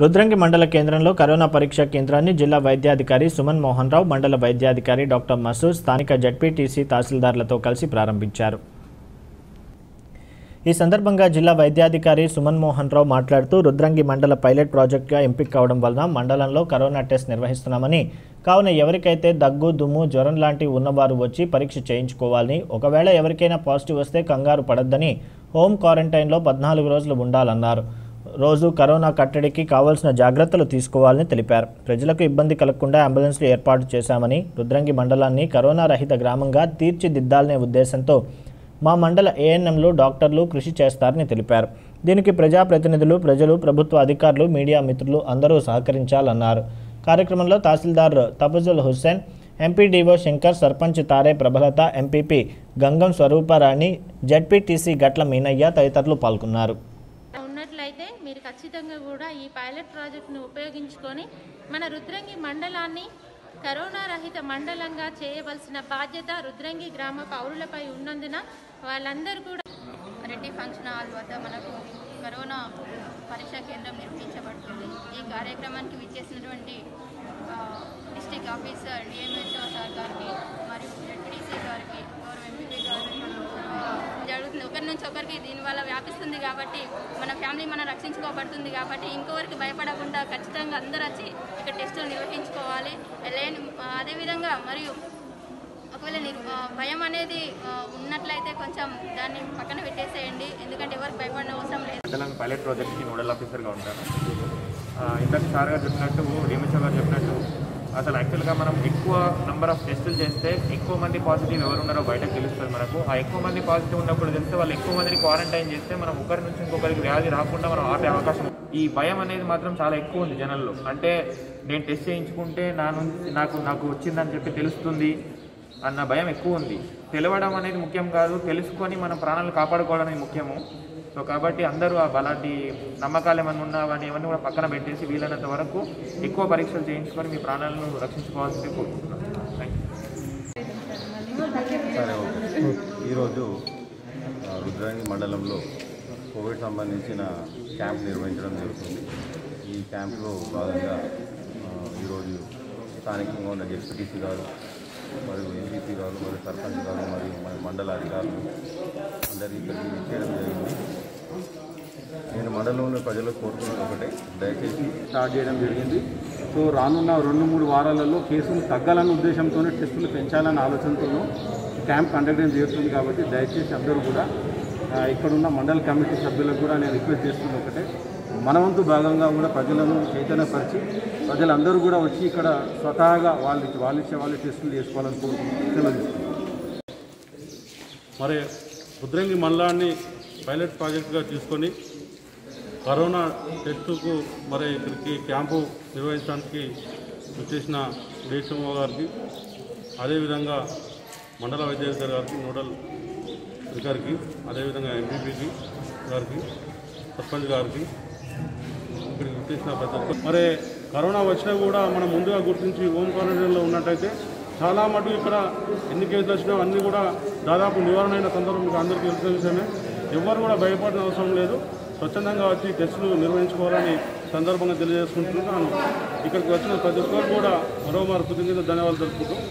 రుద్రంగి మండల కేంద్రంలో కరోనా పరీక్షా కేంద్రాన్ని జిల్లా వైద్యాధికారి సుమన్ మోహన్ రావు, మండల వైద్యాధికారి డాక్టర్ మసూద్ స్థానిక జడ్పీటీసీ తహసీల్దార్లతో కలిసి ప్రారంభించారు. ఈ సందర్భంగా జిల్లా వైద్యాధికారి సుమన్ మోహన్ రావు మాట్లాడుతూ రుద్రంగి మండల పైలట్ ప్రాజెక్టుగా ఎంపిక కావడం వలన మండలంలో కరోనా టెస్ట్ నిర్వహిస్తున్నామని, కావున ఎవరికైతే దగ్గు, దుమ్ము, జ్వరం లాంటివి ఉన్నవారు వచ్చి పరీక్ష చేయించుకోవాలని, ఒకవేళ ఎవరికైనా పాజిటివ్ వస్తే కంగారు పడొద్దని, హోమ్ క్వారంటైన్లో 14 రోజులు ఉండాలన్నారు. రోజు కరోనా కట్టడికి కావాల్సిన జాగ్రత్తలు తీసుకోవాలని తెలిపారు. ప్రజలకు ఇబ్బంది కలగకుండా అంబులెన్స్లు ఏర్పాటు చేశామని, రుద్రంగి మండలాన్ని కరోనా రహిత గ్రామంగా తీర్చిదిద్దాలనే ఉద్దేశంతో మా మండల ఏఎన్ఎంలు, డాక్టర్లు కృషి చేస్తారని తెలిపారు. దీనికి ప్రజాప్రతినిధులు, ప్రజలు, ప్రభుత్వ అధికారులు, మీడియా మిత్రులు అందరూ సహకరించాలన్నారు. కార్యక్రమంలో tahsildar Tafazul Hussain, MPDO Shankar, sarpanch Tare Prabhalatha, MPP Gangam Swarooparani, ZPTC Gatla Meenaiah తదితరులు పాల్గొన్నారు. ఉన్నట్లయితే మీరు ఖచ్చితంగా కూడా ఈ పైలట్ ప్రాజెక్టును ఉపయోగించుకొని మన రుద్రంగి మండలాన్ని కరోనా రహిత మండలంగా చేయవలసిన బాధ్యత రుద్రంగి గ్రామ పౌరులపై ఉన్నందున వాళ్ళందరూ కూడా రెడ్డి ఫంక్షన్ హాల్ వద్ద మనకు కరోనా పరీక్షా కేంద్రం నిర్వహించబడుతుంది. ఈ కార్యక్రమానికి విచ్చేసినటువంటి డిస్ట్రిక్ట్ ఆఫీసర్ డిఎంహెచ్ఓ సార్ గారికి మరియు జడ్పీటీసీ గారికి, గౌరవ ఎంపీపీ గారికి జరుగుతుంది. ఒకరి నుంచి ఒకరికి దీనివల్ల వ్యాపిస్తుంది కాబట్టి మన ఫ్యామిలీ మనం రక్షించుకోబడుతుంది కాబట్టి ఇంకొకరికి భయపడకుండా ఖచ్చితంగా అందరూ వచ్చి ఇక్కడ టెస్టులు నిర్వహించుకోవాలి. అదేవిధంగా మరియు ఒకవేళ భయం అనేది ఉన్నట్లయితే కొంచెం దాన్ని పక్కన పెట్టేసేయండి, ఎందుకంటే ఎవరికి భయపడిన అవసరం లేదు. పైలట్ ప్రాజెక్ట్కి నోడల్ ఆఫీసర్గా ఉంటాను. ఇందాక సార్ గారు చెప్పినట్టు, డిఎంహెచ్ఓ గారు చెప్పినట్టు, అసలు యాక్చువల్గా మనం ఎక్కువ నెంబర్ ఆఫ్ టెస్టులు చేస్తే ఎక్కువ మంది పాజిటివ్ ఎవరు ఉన్నారో బయటకు తెలుస్తుంది మనకు. ఆ ఎక్కువ మంది పాజిటివ్ ఉన్నప్పుడు తెలిస్తే వాళ్ళు ఎక్కువ మందిని క్వారంటైన్ చేస్తే మనం ఒకరి నుంచి ఇంకొకరికి వ్యాధి రాకుండా మనం ఆపే అవకాశం. ఈ భయం అనేది మాత్రం చాలా ఎక్కువ ఉంది జనాల్లో. అంటే నేను టెస్ట్ చేయించుకుంటే నాకు వచ్చిందని చెప్పి తెలుస్తుంది అన్న భయం ఎక్కువ ఉంది. తెలవడం అనేది ముఖ్యం కాదు, తెలుసుకొని మన ప్రాణాలు కాపాడుకోవడం అనేది ముఖ్యము. సో కాబట్టి అందరూ అలాంటి నమ్మకాలు ఏమైనా ఉన్నవన్నీ ఇవన్నీ కూడా పక్కన పెట్టేసి వీలైనంత వరకు ఎక్కువ పరీక్షలు చేయించుకొని మీ ప్రాణాలను రక్షించుకోవాల్సింది కోరుకుంటున్నాను. సరే, ఈరోజు రుద్రంగి మండలంలో కోవిడ్ సంబంధించిన క్యాంప్ నిర్వహించడం జరుగుతుంది. ఈ క్యాంప్లో భాగంగా ఈరోజు స్థానికంగా ఉన్న జడ్పీటీసీ గారు మరియు ఎంపీపీ గారు మరియు సర్పంచ్ గారు మరియు మండల అధికారులు అందరికీ ఇక్కడికి చేయడం జరిగింది. నేను మండలంలో ప్రజలకు కోరుకున్నది ఒకటే, దయచేసి స్టార్ట్ చేయడం జరిగింది. సో రానున్న 2-3 వారాలలో కేసులు తగ్గాలన్న ఉద్దేశంతోనే టెస్టులు పెంచాలన్న ఆలోచనతోనూ క్యాంప్ కండక్ట్ జరుగుతుంది. కాబట్టి దయచేసి అందరూ కూడా ఇక్కడున్న మండల కమిటీ సభ్యులకు కూడా నేను రిక్వెస్ట్ చేస్తున్న ఒకటే, మనవంతు భాగంగా కూడా ప్రజలను చైతన్యపరిచి ప్రజలందరూ కూడా వచ్చి ఇక్కడ స్వతహాగా వాళ్ళు టెస్టులు చేసుకోవాలని కోరుకుంటున్నాను. మరి రుద్రంగి మండలాన్ని పైలట్ ప్రాజెక్టుగా తీసుకొని కరోనా టెస్టుకు మరి ఇక్కడికి క్యాంపు నిర్వహించడానికి వచ్చేసిన డిఎంహెచ్ఓ గారికి, అదేవిధంగా మండల వైద్యాధికారి గారికి, నోడల్ అధికారికి, అదేవిధంగా ఎంపీపీకి గారికి, సర్పంచ్ గారికి, ఇక్కడికి వచ్చేసిన ప్రతి ఒక్కరు. మరి కరోనా వచ్చినా కూడా మనం ముందుగా గుర్తించి హోమ్ క్వారంటైన్లో ఉన్నట్టయితే చాలా మటుకు ఇక్కడ ఎన్ని కేసులు వచ్చినా అన్నీ కూడా దాదాపు నివారణ అయిన సందర్భం మీకు అందరికీ తెలిసిన విషయమే. ఎవరు కూడా భయపడిన అవసరం లేదు, స్వచ్ఛందంగా వచ్చి టెస్టులు నిర్వహించుకోవాలని సందర్భంగా తెలియజేసుకుంటున్నాను. ఇక్కడికి వచ్చిన ప్రతి ఒక్కరు కూడా మరోమారు కృతజ్ఞతలు, ధన్యవాదాలు తెలుపుకుంటూ